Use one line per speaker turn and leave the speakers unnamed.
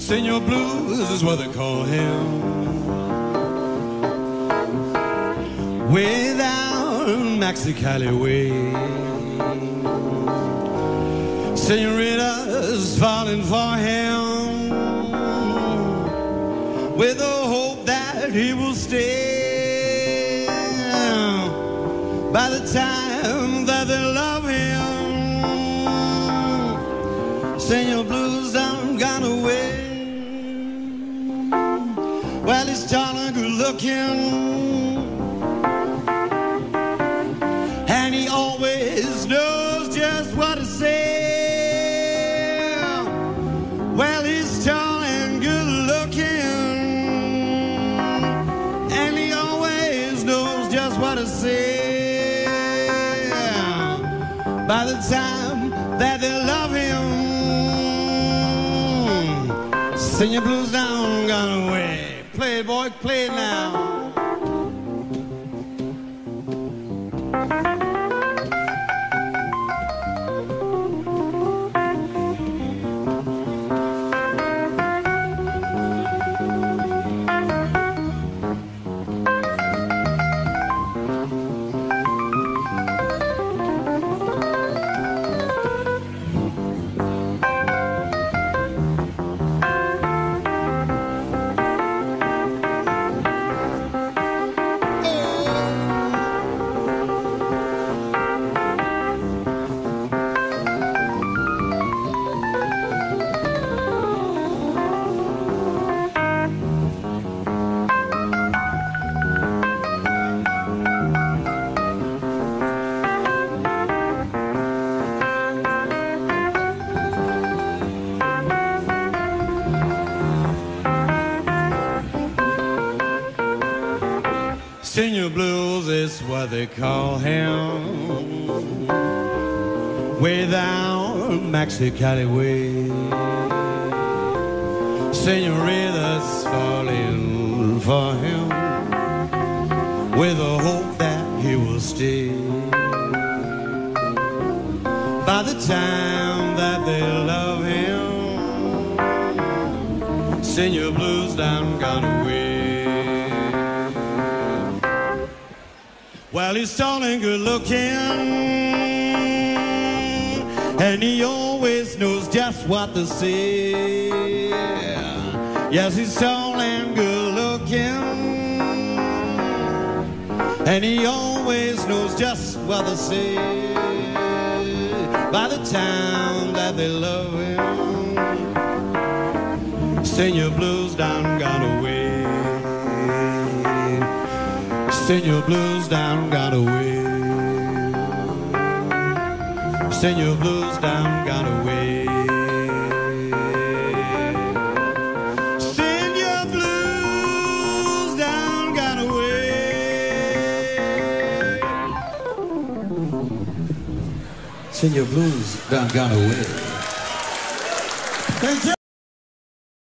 Señor Blues is what they call him. Way down Mexicali way, Señorita's falling for him with the hope that he will stay. By the time that they love him, Señor Blues done gone away. Well, he's tall and good looking, and he always knows just what to say. Well, he's tall and good looking, and he always knows just what to say. By the time that they love him, Señor Blues down, gone away. Play it, boy, play it now. Señor Blues is what they call him. Way down Mexicali way, Señorita's falling for him with a hope that he will stay. By the time that they love him, Señor Blues done gone away. Well, he's tall and good looking, and he always knows just what to say. Yes, he's tall and good looking, and he always knows just what to say. By the time that they love him, Señor Blues done gone away. Señor Blues down got away. Señor Blues down got away. Señor Blues down got away. Señor Blues down got away. Thank you.